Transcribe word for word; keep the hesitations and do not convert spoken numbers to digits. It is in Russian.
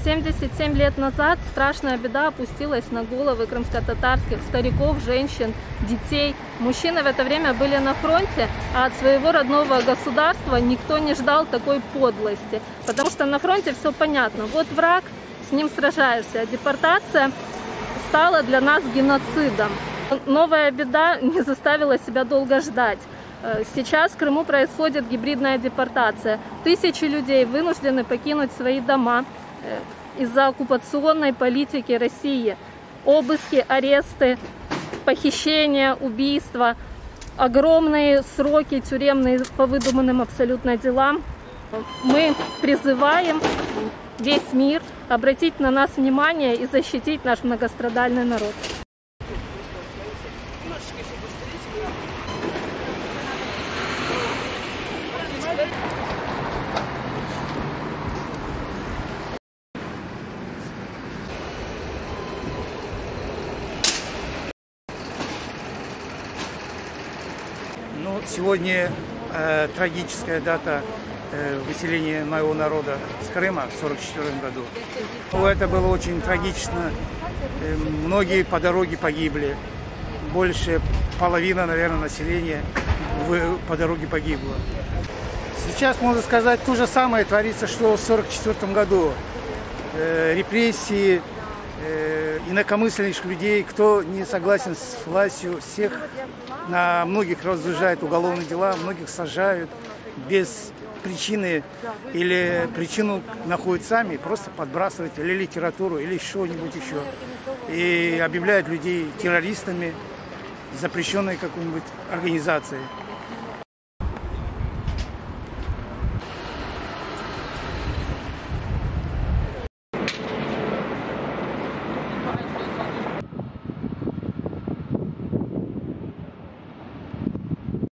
семьдесят семь лет назад страшная беда опустилась на головы крымско-татарских стариков, женщин, детей. Мужчины в это время были на фронте, а от своего родного государства никто не ждал такой подлости. Потому что на фронте все понятно. Вот враг, с ним сражаешься, а депортация стала для нас геноцидом. Новая беда не заставила себя долго ждать. Сейчас в Крыму происходит гибридная депортация. Тысячи людей вынуждены покинуть свои дома из-за оккупационной политики России. Обыски, аресты, похищения, убийства, огромные сроки тюремные по выдуманным абсолютно делам. Мы призываем весь мир обратить на нас внимание и защитить наш многострадальный народ. Ну, сегодня э, трагическая дата э, выселения моего народа с Крыма в сорок четвёртом году. Ну, это было очень трагично. Э, многие по дороге погибли. Больше половина, наверное, населения в, по дороге погибло. Сейчас, можно сказать, то же самое творится, что в сорок четвёртом году. Э, репрессии, э, инакомыслящих людей, кто не согласен с властью, всех на многих разгружают уголовные дела, многих сажают без причины или причину находят сами, просто подбрасывают или литературу, или что-нибудь еще. И объявляют людей террористами, запрещенной какой-нибудь организацией.